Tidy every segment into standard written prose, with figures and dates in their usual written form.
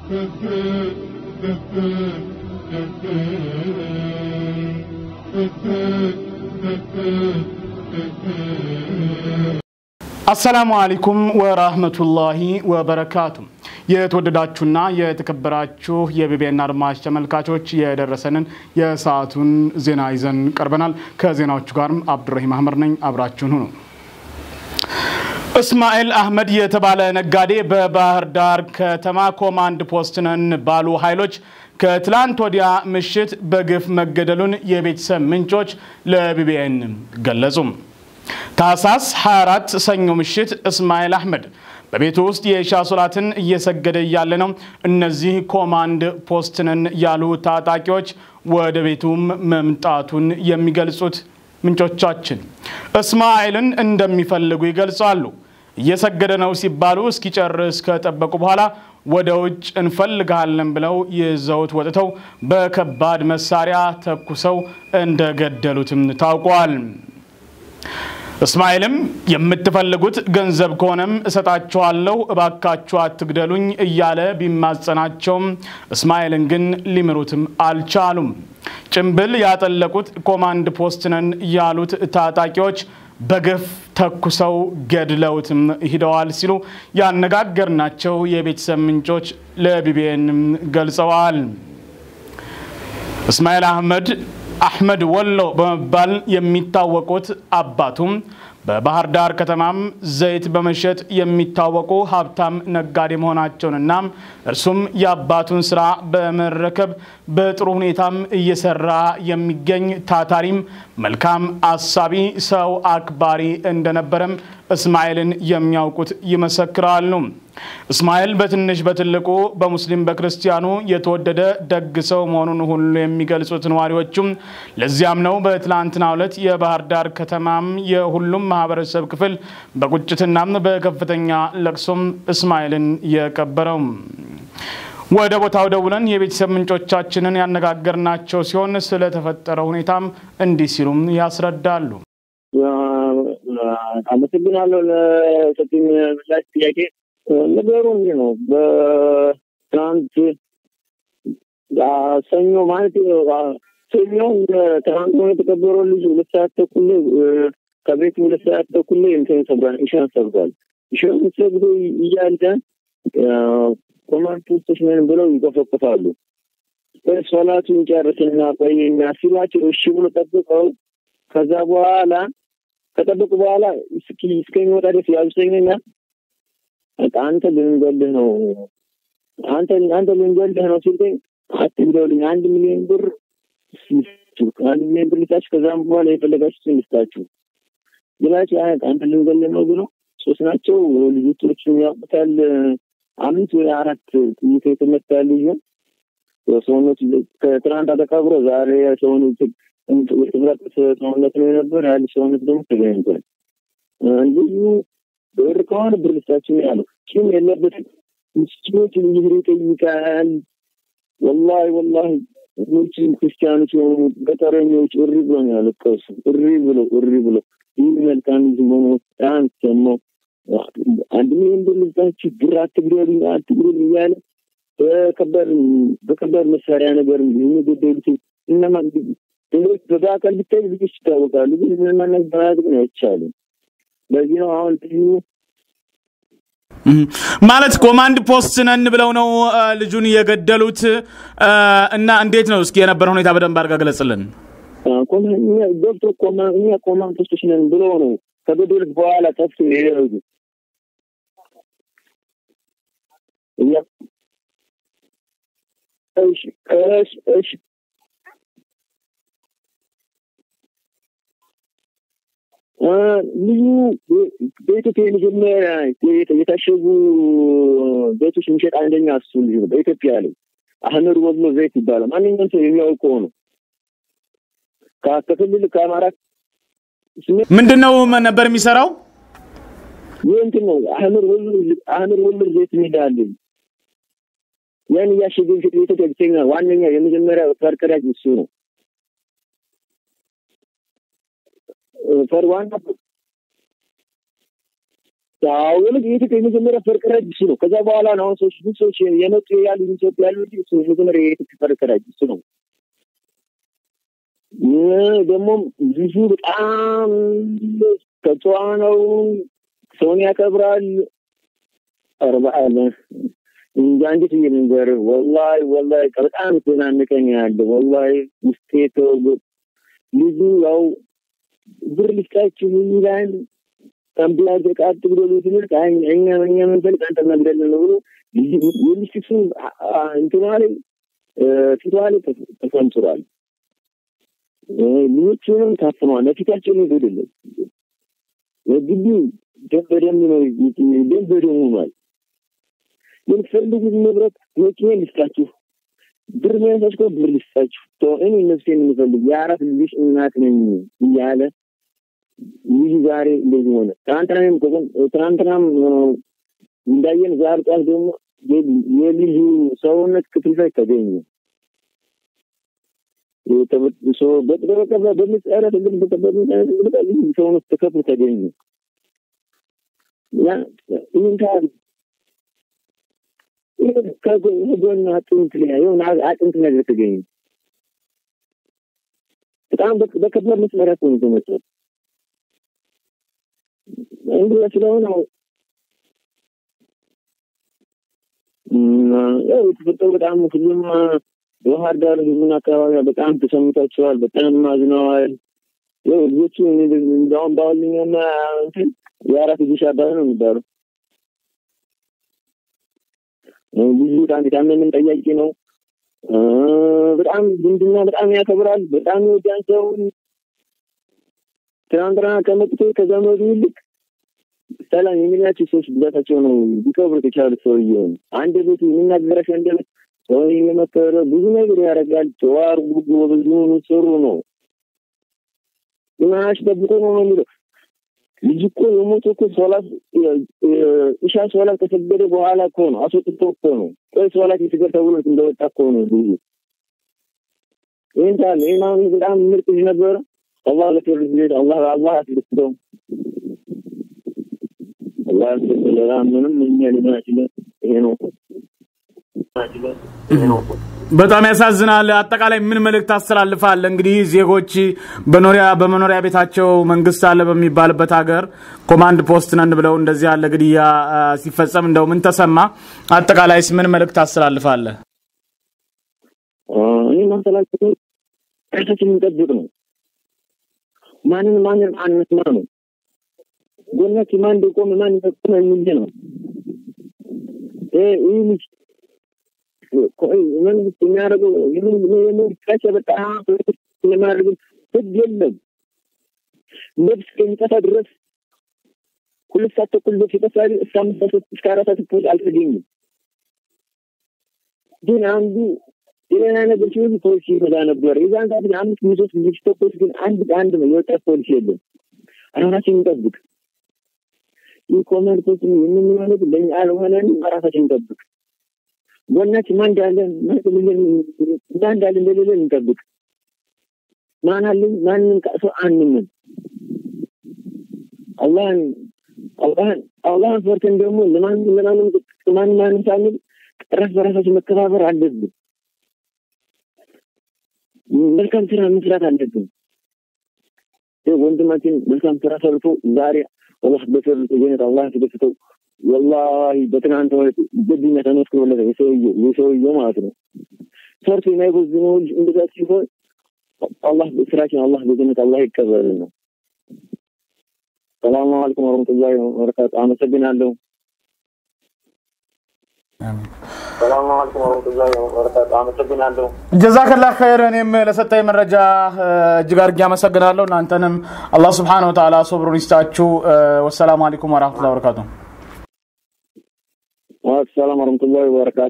السلام عليكم ورحمة الله وبركاته የተወደዳችሁና የተከበራችሁ የቢቢኤን አድማጭ ተመልካቾች የደረሰንን የሰዓቱን ዜና ይዘን ቀርበናል ከዜናዎቹ ጋር አብዱራሂም አህመድ ነኝ አብራችሁን ሁኑ እስማኤል አህመድ የተባለ ነጋዴ በባህር ዳር ከተማ ኮማንድ ፖስት ነን ባሉ ኃይሎች ከትላንት ወዲያ ምሽት በግፍ መገደሉን የቤተሰብ ምንጮች ለቢቢኤን ገለጹ ታሳስ 24 ሰኞ ምሽት እስማኤል አህመድ በቤቱ ውስጥ የኢሻ ሶላትን እየሰገደ ያለ ነው እነዚህ ኮማንድ ፖስት ነን ያሉ ታጣቂዎች ወደ ቤቱም መምጣቱን የሚገልጹት ምንጮቻችን እስማኤልን እንደሚፈልጉ ይገልጻሉ እየሰገደ ነው ሲባሉ እስኪጨርስ ከጠበቁ በኋላ ወደ ውጭ እንፈልጋለን ብለው ይዘውት ወጥተው በከባድ መሳሪያ ተኩሰው እንደገደሉትም ታውቋል እስማኤልም የምትፈልጉት ገንዘብ ከሆነም እሰጣችኋለሁ እባካችሁ አትግደሉኝ እያለ ቢማጸናቸው እስማኤልን ግን ሊምሩትም አልቻሉም ጭምብል ያጠለቁት ኮማንድ ፖስት ነን ያሉት ታጣቂዎች በግፍ ተኩሰው ገድለውትም ሄደዋል ሲሉ ያነጋገርናቸው የቤተሰብ ምንጮች ለቢቢኤን ገልጸዋል እስማኤል አህመድ ወሎ በመባል የሚታወቁት አባቱም በባህር ዳር ከተማም ዘይት በመሸጥ የሚታወቁ ሀብታም ነጋዴ መሆናቸውንና እርሱም ያባቱን ስራ በመረከብ በጥሩ ሁኔታም እየሰራ የሚገኝ ታታሪም መልካም አሳቢ ሰው አክባሪ እንደነበረም እስማኤልን የሚያውቁት ይመሰክራሉ እስማኤል በትንሽ በትልቁ በሙስሊም በክርስቲያኑ የተወደደ ደግ ሰው መሆኑን ሁሉ የሚገልጹት ነዋሪዎችም ለዚያም ነው በትላንትናው ዕለት የባህር ዳር ከተማም የሁሉም ማህበረሰብ ክፍል በቁጭትና በከፍተኛ ለቅሶም እስማኤልን የቀበረው ወደ ቦታው ደውለን የቤተሰብ ምንጮቻችንን ያነጋገርናቸው ሲሆን ስለ ተፈጠረው ሁኔታም እንዲህ ሲሉም ያስረዳሉ አመሰግናለሁ ለሰጡኝ ምላሽ ጥያቄ ነገሩ እንዴ ነው በትናንት ሰኞ ማለት ሰኞ ትናንት ነው የተቀበረው ልጅ 2 ሰዓት ተኩል ከቤት 2 ሰዓት ተኩል እንትን ሰብራን ኢሻን ሰብራል ኢሻን ሰብሮ እያለ ኮማንድ ፖስት ነን ብለው ይቆፈቆፋሉ ሶላቱን ጨርሰና ቆይና ሲሏቸው እሺ ብሎ ጠብቀው ከዛ በኋላ ከጠበቁ በኋላ እስከሚወጣ ድረስ ያዙኝና አንተ ልንገልህ ነው አንተ ልንገልህ ነው ሲልኝ አትግደሉኝ 1 ሚሊዮን ብር 1 ሚሊዮን ብር ልታች ከዛም በኋላ የፈለጋችሁትን ልስጣችሁ ብላችሁ አንተ ልንገልህ ነው ብሎ ሶስት ናቸው ልጆች ያውቁታል 5 ወይ 4 የተመታሉ ይሁን ሰውነት ከትናንት ተቀብሮ ዛሬ ሰውነት ሰውነት ነው ነበር ያለ ሰውነት ደግሞ ተገኝቷል እንዴ ብር ከሆነ ብር ልስጣችሁ ያለው ኪም የለበት ምስኪኖች ይጠይቃል ወላሂ ሙስሊም ክርስቲያኖች በተረኞች እሪ ብሎ ያለቀሱ እሪ ብሎ ይህ መልካም ዝመኑ ታንተሞ አንድ ምን እንደልታችሁ ብር አትግደሉኝ ያለ በከባድ መሳሪያ ነገር የሚገደሉት እነማ እንደዚህ በአካል ቢታይ ልጅ ይታወቃሉ ግን ምንም ነገር ግን አይቻልም ለዚህ ነው አሁን ማለት ኮማንድ ፖስት ነን ብለው ነው ልጁን የገደሉት እና እንዴት ነው እስኪ የነበረው ሁኔታ በደንብ አድርጋ ገለጽልን ኮማንድ ፖስት ነን ብለው ነው ከገደሉት በኋላ ተፍቶ ይሄዱ እሺ ልዩ በኢትዮጵያ መጀመሪያ የታሸጉ ቤቶች ምሽጥ አንደኛ እሱ ልጅ ነው በኢትዮጵያ ላይ አህመድ ወሎ ዘይት ይባላል ማንኛውም ሰው የሚያውቀው ነው ከክልል ከአማራ ምንድነው ነበር የሚሰራው ወንት ነው አህመድ ወሎ ዘይት ይላል ያን ያሽገ የኢትዮጵያ ብቸኛ ዋነኛ የመጀመሪያ ፈርቀዳጅ እሱ ነው ፈርዋን ታውል የኢትዮጵያ የመጀመሪያ ፈርቀራጅ እሱ ነው። ከዛ በኋላ ነው ሰዎች የመጡ ያሉ ኢትዮጵያ ያሉ እሱ መጀመሪያ የኢትዮጵያ ፈርቀራጅ እሱ ነው። ደግሞ ብዙ በጣም ከጨዋ ነው። ሰውን ያከብራል። አርባአለ እንጃንዲት ይነገር ወላሂ በጣም ተናንቀኛል። ወላሂ ውስጤ ልጁ ያው ብር ልስጣችሁ ይላል። ታምብላጅ ቃጥ ብሎ ትምህርት እኛ ምን ፈልግ አንተ መግደል ነው ብሎ ልጅ እንትናለ ፊቷል ተፈንጥሯል። ልጆቹንም ታፍኗል። ለፊታቸው ይጎድል ለግቢ ደበደም ነው ደበደም ሆኗል። ምን ፈልጉ ንብረት ወጪ ልስጣችሁ ብር ነው ብር ልስጣችሁ እኔ ነፍሴን የምፈልግ የአራት ልጅ እናት ነኝ እያለ ይህ ዛሬ እንደዚህ ሆነ። ትናንትናም እንዳየን ዛሬ ጧት ደግሞ የልጁ ሰውነት ክፍል ላይ ተገኘ። የተበጥሶ በተበቀበ በሚጸረት ግን በተበቀበ ሰውነት ተከፍሎ ተገኘ። ያ እንታል ከጎን አጥንት ላይ የሆነ አጥንት ነገር ተገኘ። በጣም በከባድ መስመር ነው የተመጣው። እንግዲህ ስለሆነ ያው የተፈጠረው በጣም ሁሉም ባህር ዳር ህዝብና አካባቢ በጣም ተሰምቷቸዋል። በጣም ማዝነዋል። ያው ልጆቹ እንደውም ባውልኛና እንትን የአራት ልጅ አባት ነው የሚባለው። ልጁ በጣም የታመመን ጠያቂ ነው። በጣም ድንድና በጣም ያከብራል። በጣም ይወዳል ሰውን። ትናንትና ከመጥቶ ከዘመዱ ይልቅ ሰላም የሚላቸው ሰዎች ብዛታቸው ነው ሊከብሩት የቻሉት። ሰውዬው አንድ ቤቱ የሚናገረሽ እንደለት ሰው የመከረ ብዙ ነገር ያደርጋል። ተዋር ጉዱ ብዙ ነው ሰሩ ነው ማሽ ደብቆ ነው የሚለው። ልጅ እኮ የሞተው እኮ ሶላት ኢሻ ሶላት ከተሰገደ በኋላ እኮ ነው አስወጥቶ እኮ ነው ቆይ ሶላት ይስገድ ተብሎ እንደወጣ እኮ ነው ልጅ። እንታል ኢማም በጣም ምርጥ ልጅ ነበር። አላህ ለተርጅት አላህ ያስደስተው። አላህ ለራም ምንም የሚያልናችሁ ይሄ ነው። በጣም ያሳዝናል። አጠቃላይ ምን መልእክት አስተላልፋል? እንግዲህ ዜጎች በመኖሪያ ቤታቸው መንግስት አለ በሚባልበት ሀገር ኮማንድ ፖስት ነን ብለው እንደዚህ ያለ ግድያ ሲፈጸም እንደው ምን ተሰማ? አጠቃላይስ ምን መልእክት አስተላልፋል? እኔ ማስተላልፈው ራሳችንን እንጠብቅ ነው። ማንንም አንስማ ነው። ጎናችን ማን እንደቆመ ማን እንደቆመ እንጂ ነው። ይህ ቆይ መንግስት የሚያደርገው ይሄን ካቸ በጣም ለማድረግ ህግ የለም። ልብስ ከሚጠፋ ድረስ ሁለት ሰዓት ተኩል በፊት ተሳሪ እስከ 4 ሰዓት ተኩል አልተገኘም። ግን አንዱ የሌላ ነገር ሲሆን ፖሊስ ይመጣ ነበር። የዛን ሰዓት 5 ሚኒቶች ልጅ ተኩል ግን አንድ ነው የወጣ ፖሊስ የለም። ራሳችንን እንጠብቅ። ይህ ኮማንድ ፖስት የምንማለው ለኛ አልሆነን ራሳችንን እንጠብቅ። ጎናችን ማን እንዳለ እንደሌለ እንጠብቅ። ማንንም ከእሱ አንምን። አላህን ፈርተን ደግሞ ለማንም ሳንል ራስ በራሳችን መከባበር አለብን። መልካም ስራ መስራት አለብን። ወንድማችን መልካም ስራ ሰርቶ ዛሬ አላህ በፈርቶ ጀነት አላህ ተደፍተው والله በትናንት ወጥ በዲና ተነስኩለት የሰውየው ማለት ነው። ሰርቶ የማይጎዝነው እንደዛ ሲሆን አላህ በስራችን አላህ በጀነት አላህ ይቀበልና። ሰላም አለይኩም ወራህመቱላሂ ወበረካቱ። አመሰግናለሁ። ሰላም አለይኩም ወራህመቱላሂ ወበረካቱ። አመሰግናለሁ። ጀዛከላህ ኸይር። እኔም ለሰጠኝ መረጃ እጅግ አድርጌ አመሰግናለሁ። እናንተንም አላህ Subhanahu Wa Ta'ala ሶብሩን ይስጣችሁ። ወሰላሙ አለይኩም ወራህመቱላሂ ወበረካቱ። ሰላም ወራህመቱላሂ ወበረካቱ።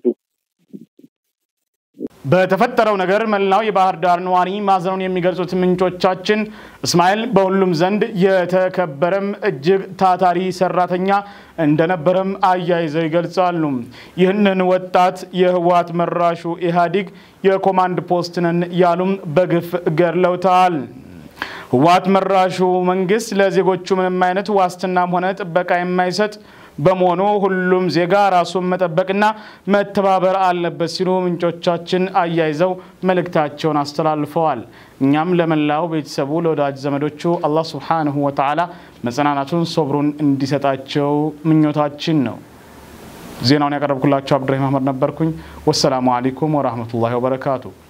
በተፈጠረው ነገር መላው የባህር ዳር ነዋሪ ማዘኑን የሚገልጹት ምንጮቻችን እስማኤል በሁሉም ዘንድ የተከበረም እጅግ ታታሪ ሰራተኛ እንደነበረም አያይዘው ይገልጻሉ። ይህንን ወጣት የህዋት መራሹ ኢህአዲግ የኮማንድ ፖስት ነን ያሉም በግፍ ገርለውታል። ህወሓት መራሹ መንግስት ለዜጎቹ ምንም አይነት ዋስትናም ሆነ ጥበቃ የማይሰጥ በመሆኑ ሁሉም ዜጋ ራሱን መጠበቅና መተባበር አለበት ሲሉ ምንጮቻችን አያይዘው መልእክታቸውን አስተላልፈዋል። እኛም ለመላው ቤተሰቡ ለወዳጅ ዘመዶቹ አላህ Subhanahu Wa Ta'ala መጽናናቱን ሶብሩን እንዲሰጣቸው ምኞታችን ነው። ዜናውን ያቀርብኩላችሁ አብዱራሂም አህመድ ነበርኩኝ። ወሰላሙ አለይኩም ወራህመቱላሂ ወበረካቱ።